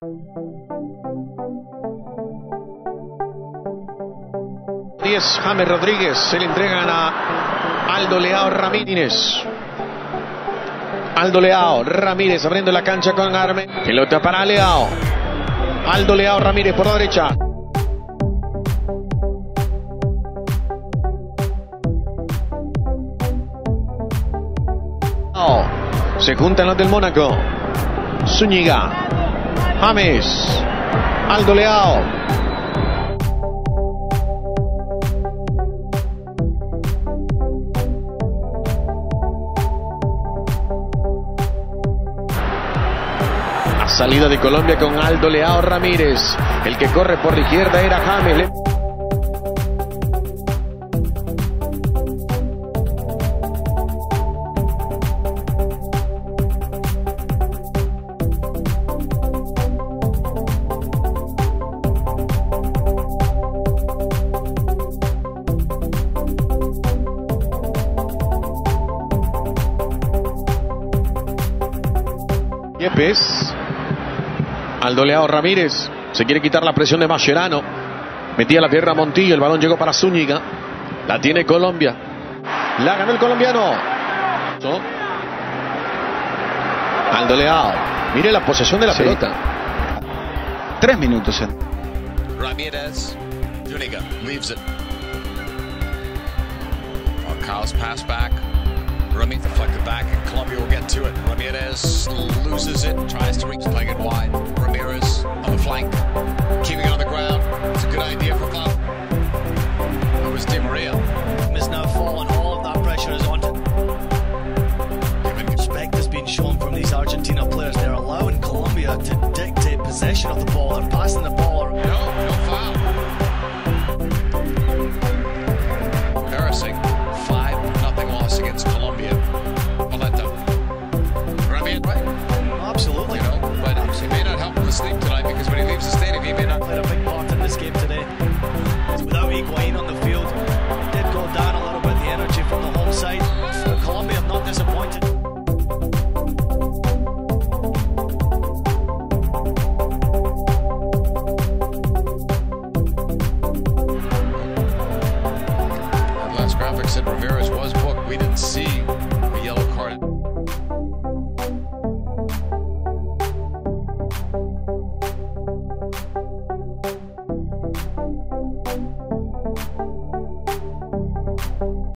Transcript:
James Rodríguez, se le entregan a Aldo Leao Ramírez. Aldo Leao Ramírez abriendo la cancha con Arme. Pelota para Leao. Aldo Leao Ramírez por la derecha. Se juntan los del Mónaco. Zúñiga. James. Aldo Leao. La salida de Colombia con Aldo Leao Ramírez. El que corre por la izquierda era James. Yepes. Aldo Leao Ramírez se quiere quitar la presión de Mascherano. Metía la pierna Montillo, el balón llegó para Zúñiga. La tiene Colombia. La ganó el colombiano. Aldo Leao. Mire la posesión de la pelota. 3 minutos. Ramírez. Zúñiga leaves it. Carlos pass back. Ramírez deflected back, and Colombia will get to it. Ramírez loses it, tries to reach, playing it wide. Ramírez on the flank, keeping it on the ground. It's a good idea for Bob. It was Di Maria. Is now fallen, all of that pressure is on. Respect has been shown from these Argentina players. They're allowing Colombia to dictate possession of the ball. They're passing the ball